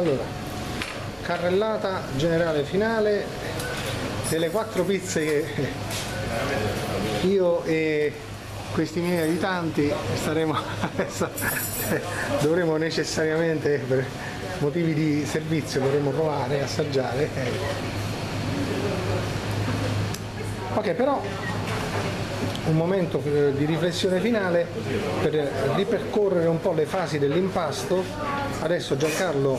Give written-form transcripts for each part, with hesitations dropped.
Allora, carrellata generale finale delle 4 pizze che io e questi miei aiutanti staremo adesso, dovremo necessariamente, per motivi di servizio, dovremo provare, assaggiare. Ok, però un momento di riflessione finale per ripercorrere un po' le fasi dell'impasto. Adesso Giancarlo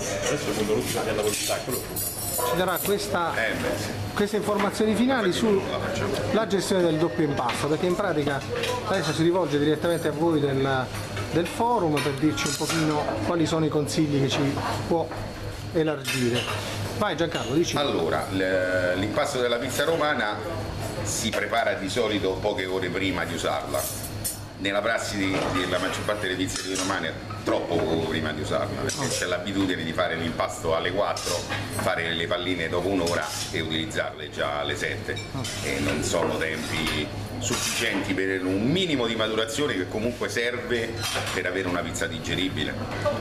ci darà queste informazioni finali sulla gestione del doppio impasto, perché in pratica adesso si rivolge direttamente a voi del forum per dirci un pochino quali sono i consigli che ci può elargire. Vai Giancarlo, dici. Allora, l'impasto della pizza romana si prepara di solito poche ore prima di usarla. Nella prassi della maggior parte delle pizzerie romane troppo poco prima di usarla, perché c'è l'abitudine di fare l'impasto alle 4, fare le palline dopo un'ora e utilizzarle già alle 7 e non sono tempi sufficienti per un minimo di maturazione che comunque serve per avere una pizza digeribile.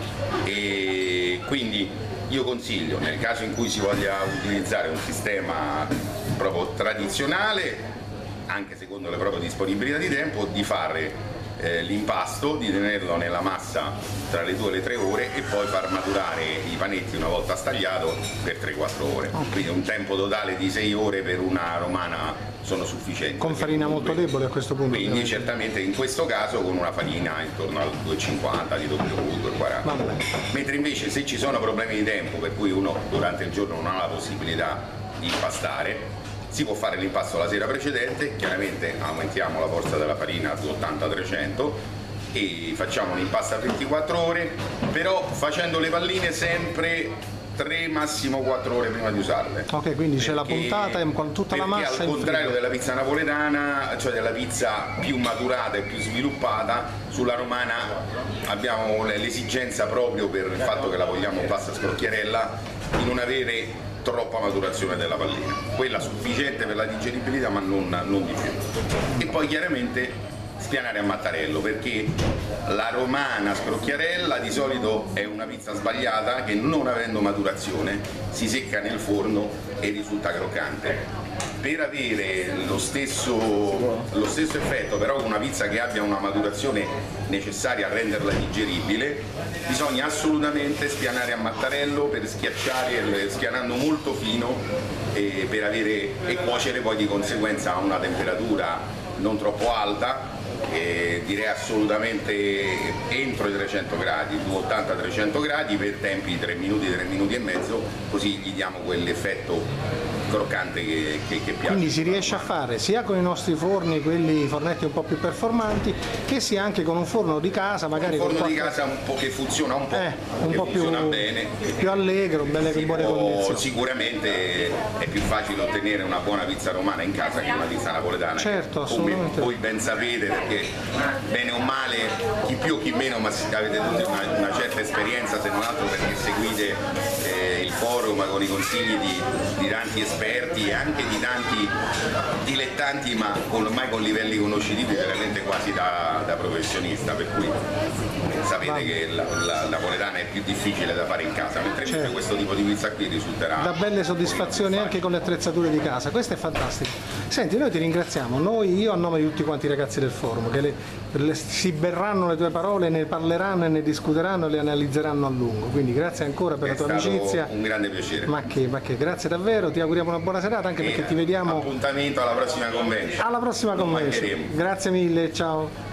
E quindi io consiglio, nel caso in cui si voglia utilizzare un sistema proprio tradizionale, anche secondo le proprie disponibilità di tempo, di fare l'impasto, di tenerlo nella massa tra le 2 e le 3 ore e poi far maturare i panetti una volta stagliato per 3-4 ore. Quindi un tempo totale di 6 ore per una romana sono sufficienti. Con farina molto debole a questo punto. Quindi ovviamente, certamente in questo caso con una farina intorno al 2,50 di WU, 2,40. Mentre invece se ci sono problemi di tempo per cui uno durante il giorno non ha la possibilità di impastare, si può fare l'impasto la sera precedente, chiaramente aumentiamo la forza della farina su 80-300 e facciamo l'impasto a 24 ore, però facendo le palline sempre 3 massimo 4 ore prima di usarle. Ok, quindi c'è la puntata e tutta la massa. Perché al contrario della pizza napoletana, cioè della pizza più maturata e più sviluppata, sulla romana abbiamo l'esigenza, proprio per il fatto che la vogliamo pasta scrocchiarella, di non avere troppa maturazione della pallina, quella sufficiente per la digeribilità ma non di più. E poi chiaramente spianare a mattarello, perché la romana scrocchiarella di solito è una pizza sbagliata che, non avendo maturazione, si secca nel forno e risulta croccante. Per avere lo stesso effetto, però con una pizza che abbia una maturazione necessaria a renderla digeribile, bisogna assolutamente spianare a mattarello per schiacciare, spianando molto fino e cuocere poi di conseguenza a una temperatura non troppo alta. Direi assolutamente entro i 300 gradi, 280-300 gradi per tempi di 3 minuti, 3 minuti e mezzo, così gli diamo quell'effetto croccante che piace. Quindi si riesce a fare sia con i nostri forni, quelli fornetti un po' più performanti, che sia anche con un forno di casa, magari un forno con di casa un po' che funziona un po' funziona bene, più allegro, in buone condizioni. Sicuramente è più facile ottenere una buona pizza romana in casa che una pizza napoletana. Certo, assolutamente. Voi ben sapete, perché bene o male, chi più o chi meno, ma avete tutti una certa esperienza, se non altro perché seguite il forum con i consigli di tanti esperti e anche di tanti dilettanti, ma ormai con livelli conoscitivi veramente quasi da professionista, per cui sapete che la napoletana è più difficile da fare in casa, mentre invece questo tipo di pizza qui risulterà da belle soddisfazioni anche con le attrezzature di casa. Questo è fantastico. Senti, noi ti ringraziamo, io a nome di tutti quanti i ragazzi del forum, che si berranno le tue parole, ne parleranno e ne discuteranno e le analizzeranno a lungo, quindi grazie ancora per la tua amicizia. Un grande piacere. Ma che, grazie davvero, ti auguriamo una buona serata, anche perché ti vediamo. Appuntamento alla prossima convention. Alla prossima convention. Grazie mille, ciao.